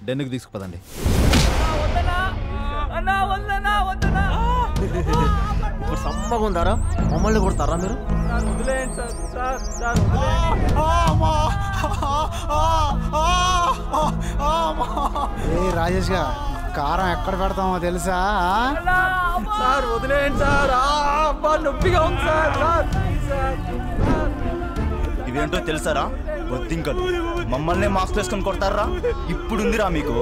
డెన్నుకి తీసుకుపదండి. సమ్మగా ఉందారా? మమ్మల్ని కొడతారా మీరు? రాజేష్ గా కారం ఎక్కడ పెడతామో తెలుసా? సార్ వదిలేండి సార్, నొప్పిగా ఉంది సార్. ఇవేంటో తెలుసారా? బొద్దింకలు మమ్మల్ని మాస్క్ వేసుకొని కొడతారా? ఇప్పుడుందిరా మీకు.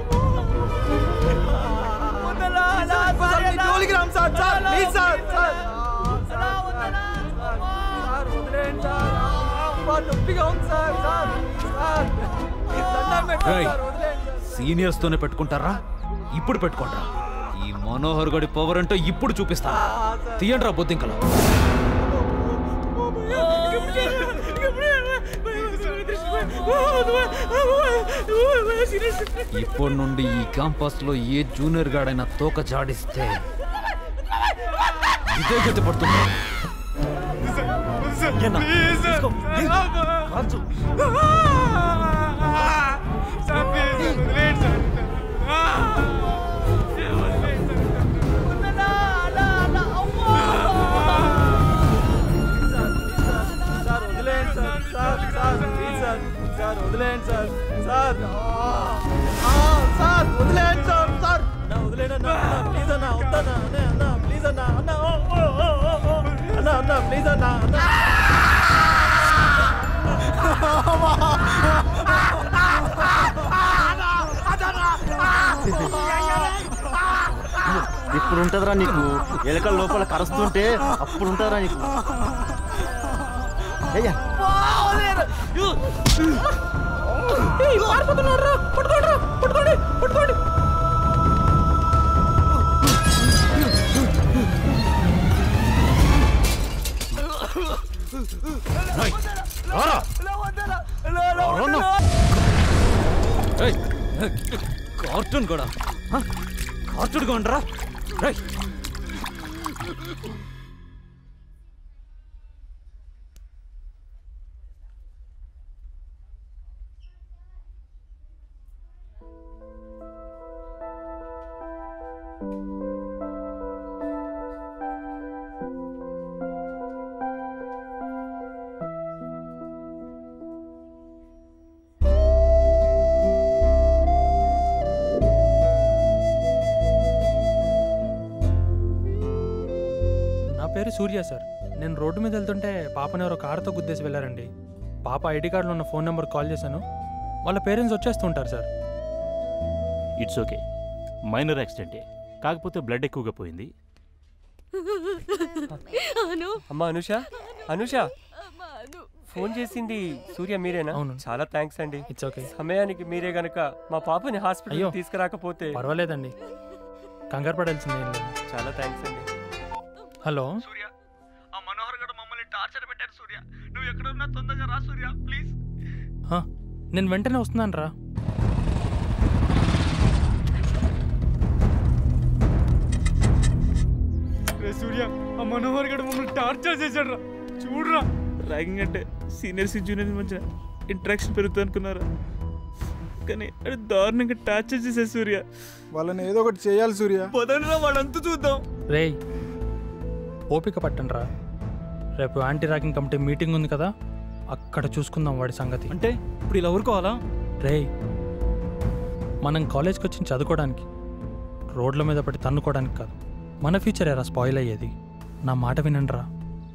సీనియర్స్ తోనే పెట్టుకుంటారా? ఇప్పుడు పెట్టుకోండి. ఈ మనోహర్ గడి పవర్ అంటే ఇప్పుడు చూపిస్తా. తీయండి రా బొద్దింకలు. ఇప్పటి నుండి ఈ క్యాంపస్ లో ఏ జూనియర్ గాడైనా తోక జాడిస్తే ఇదే గతి పడుతుంది. ఇప్పుడు ఉంటుందిరా నీకు. ఎలకల లోపల కరుస్తుంటే అప్పుడు ఉంటుందిరా నీకు. కార్టూన్ కూడా కార్టూన్ గా ఉండరా? పేరు సూర్య సార్. నేను రోడ్డు మీద వెళ్తుంటే పాపని ఎవరో కారుతో గుద్దేసి వెళ్ళారండి. పాప ఐడి కార్డులో ఉన్న ఫోన్ నెంబర్ కాల్ చేశాను. వాళ్ళ పేరెంట్స్ వచ్చేస్తుంటారు సార్. ఇట్స్ ఓకే, మైనర్ యాక్సిడెంటే, కాకపోతే బ్లడ్ ఎక్కువగా పోయింది. అమ్మా అనుష, అనుష ఫోన్ చేసింది సూర్య మీరేనా? అవును. చాలా థ్యాంక్స్ అండి. It's okay. సమయానికి మీరే గనక మా పాపని హాస్పిటల్ తీసుకురాకపోతే. పర్వాలేదండి, కంగారు పడాల్సిందే. చాలా థ్యాంక్స్ అండి. హలో సూర్య, ఆ మనోహర్ గడు మమ్మల్ని టార్చర్ పెట్టారు సూర్య. నువ్వు ఎక్కడ ఉన్నా తొందరగా రా సూర్య, ప్లీజ్. నేను వెంటనే వస్తున్నాను రా. సూర్య, ఆ మనోహర్ గడు మమ్మల్ని టార్చర్ చేశాడు రా. చూడరా, ర్యాగింగ్ అంటే సీనియర్స్ జూనియర్స్ మధ్య ఇంటరాక్షన్ పెరుగుతుంది అనుకున్నారా, కానీ అది దారుణంగా టార్చర్ చేశారు సూర్య. వాళ్ళని ఏదో ఒకటి చేయాలి సూర్య. పదండ్రా, వాళ్ళంతా చూద్దాం. రేయ్ ఓపిక పట్టండి రా. రేపు యాంటీ ర్యాగింగ్ కమిటీ మీటింగ్ ఉంది కదా, అక్కడ చూసుకుందాం వాడి సంగతి. అంటే ఇప్పుడు ఇలా ఊరుకోవాలా? రేయ్ మనం కాలేజ్కి వచ్చి చదువుకోవడానికి, రోడ్ల మీద పడి తన్నుకోవడానికి కాదు. మన ఫ్యూచర్ ఎరా స్పాయిల్ అయ్యేది. నా మాట వినండి రా.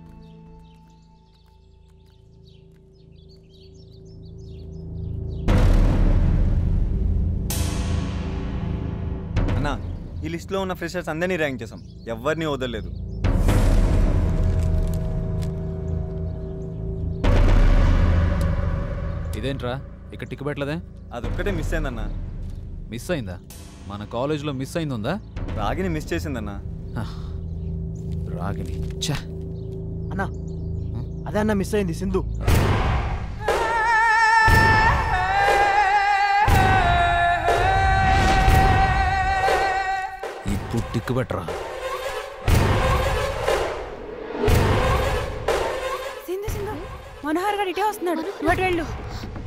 అన్నా, ఈ లిస్ట్లో ఉన్న ఫ్రెషర్స్ అందరినీ ర్యాంక్ చేసాం, ఎవరిని వదలలేదు. ఇదేంట్రా ఇక్కడ టిక్ పెట్టలేదే? అదొక్కటే మిస్ అయిందన్నా. మిస్ అయిందా? మన కాలేజ్లో మిస్ అయింది ఉందా? రాగిని మిస్ చేసిందన్నా. రాగిని అన్నా, అదే అన్న మిస్ అయింది, సింధు. ఇప్పుడు టిక్ పెట్టరా. సింధు సింధు, మనోహర్ గారు ఇటే వస్తున్నాడు. ఇటు వెళ్ళు.